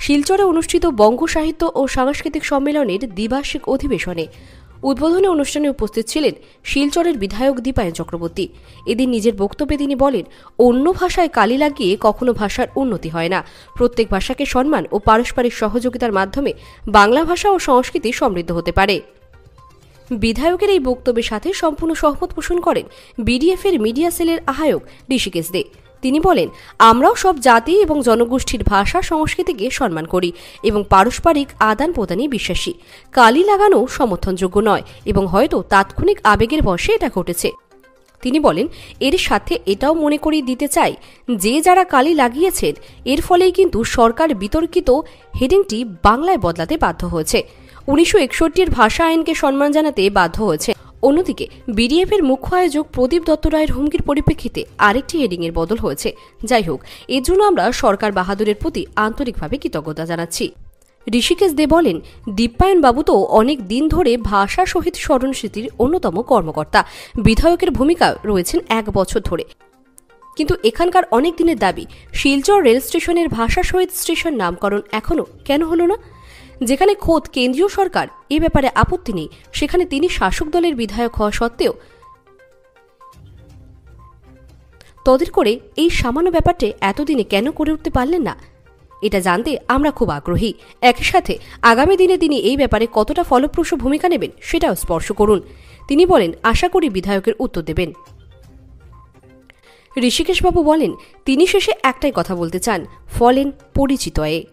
শিলচরে অনুষ্ঠিত বঙ্গ সাহিত্য ও সাংস্কৃতিক সম্মেলনের দ্বিবার্ষিক অধিবেশনে উদ্বোধনী অনুষ্ঠানে উপস্থিত ছিলেন শিলচরের বিধায়ক দীপায়ন চক্রবর্তী। এদিন নিজের বক্তব্যে তিনি বলেন, অন্য ভাষায় কালি লাগিয়ে কখনো ভাষার উন্নতি হয় না। প্রত্যেক ভাষাকে সম্মান ও পারস্পরিক সহযোগিতার মাধ্যমে বাংলা ভাষা ও সংস্কৃতি সমৃদ্ধ হতে পারে। বিধায়কের এই বক্তব্যের সাথে সম্পূর্ণ সহমত পোষণ করেন বিডিএফ এর মিডিয়া সেলের আহ্বায়ক ঋষিকেশ দে। তিনি বলেন, আমরাও সব জাতি এবং জনগোষ্ঠীর ভাষা সংস্কৃতিকে সম্মান করি এবং পারস্পরিক আদান প্রদানে বিশ্বাসী। কালি লাগানো সমর্থনযোগ্য নয় এবং হয়তো তাৎক্ষণিক আবেগের বশে এটা ঘটেছে। তিনি বলেন, এর সাথে এটাও মনে করিয়ে দিতে চাই যে যারা কালি লাগিয়েছেন এর ফলেই কিন্তু সরকার বিতর্কিত হেডিংটি বাংলায় বদলাতে বাধ্য হয়েছে। 1961 ভাষা আইনকে সম্মান জানাতে বাধ্য হয়েছে। অন্যদিকে বিডিএফ এর মুখ্য আয়োজক প্রদীপ দত্ত রায়ের হুমকির পরিপ্রেক্ষিতে আরেকটি হেডিং এর বদল হয়েছে। যাই হোক, এর জন্য আমরা সরকার বাহাদুরের প্রতি আন্তরিকভাবে কৃতজ্ঞতা জানাচ্ছি। ঋষিকেশ দে বলেন, দীপায়ন বাবু তো অনেক দিন ধরে ভাষা শহীদ স্মরণস্মৃতির অন্যতম কর্মকর্তা। বিধায়কের ভূমিকা রয়েছেন 1 বছর ধরে। কিন্তু এখানকার অনেক দিনের দাবি, শিলচর রেল স্টেশনের ভাষা শহীদ স্টেশন নামকরণ এখনো কেন হলো না? যেখানে খোদ কেন্দ্রীয় সরকার এ ব্যাপারে আপত্তি নেই, সেখানে তিনি শাসক দলের বিধায়ক হওয়া সত্ত্বেও তদের করে এই সামান্য ব্যাপারটি এতদিনে কেন করে উঠতে পারলেন না? এটা জানতে আমরা খুব আগ্রহী। একই সাথে আগামী দিনে তিনি এই ব্যাপারে কতটা ফলপ্রসূ ভূমিকা নেবেন সেটাও স্পর্শ করুন। তিনি বলেন, আশা করি বিধায়কের উত্তর দেবেন। ঋষিকেশবাবু বলেন, তিনি শেষে একটাই কথা বলতে চান, ফলেন পরিচিত এ।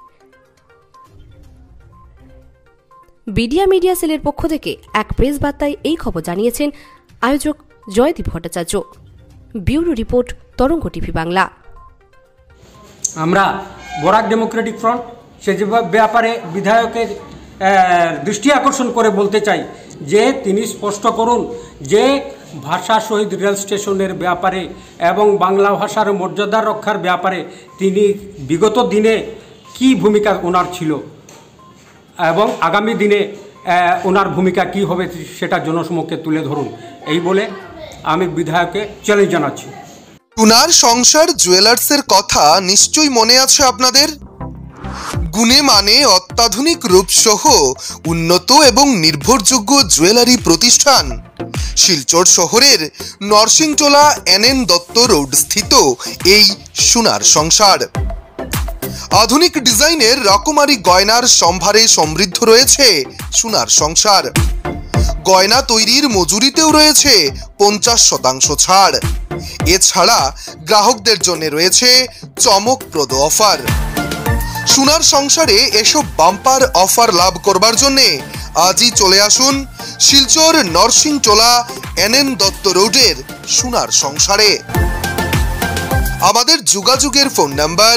বিডিয়া মিডিয়া সেলের পক্ষ থেকে এক প্রেস বার্তায় এই খবর জানিয়েছেন আয়োজক Joydeep Bhattacharya. Bureau report, Tarang TV Bangla. আমরা বরাক ডেমোক্রেটিক ফ্রন্ট সে ব্যাপারে বিধায়কের দৃষ্টি আকর্ষণ করে বলতে চাই যে তিনি স্পষ্ট করুন যে ভাষা শহীদ রেল স্টেশনের ব্যাপারে এবং বাংলা ভাষার মর্যাদা রক্ষার ব্যাপারে তিনি বিগত দিনে কি ভূমিকা ওনার ছিল এবং আগামী দিনে ওনার ভূমিকা কি হবে সেটা জনসমক্ষে তুলে ধরুন। এই বলে আমি বিধায়ককে চ্যালেঞ্জ জানাচ্ছি। টুনার সংসার জুয়েলার্সের কথা নিশ্চয়ই মনে আছে আপনাদের। গুণে মানে অত্যাধুনিক রূপসহ উন্নত এবং নির্ভরযোগ্য জুয়েলারি প্রতিষ্ঠান শিলচর শহরের নরসিংটোলা NN দত্ত রোড স্থিত এই সোনার সংসার। আধুনিক ডিজাইনের রকমারি গয়নার সম্ভারে সমৃদ্ধ রয়েছে সোনার সংসার। গয়না তৈরির মজুরিতেও রয়েছে 50% ছাড়। এছাড়া গ্রাহকদের জন্য রয়েছে চমকপ্রদ অফার। সোনার সংসারে এসব বাম্পার অফার লাভ করবার জন্য আজই চলে আসুন শিলচর নরসিংটোলা NN দত্ত রোডের সোনার সংসারে। আমাদের যোগাযোগের ফোন নাম্বার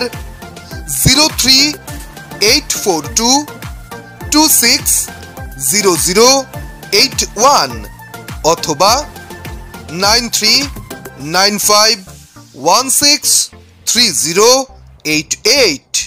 0384226008 অথবা 9395163088।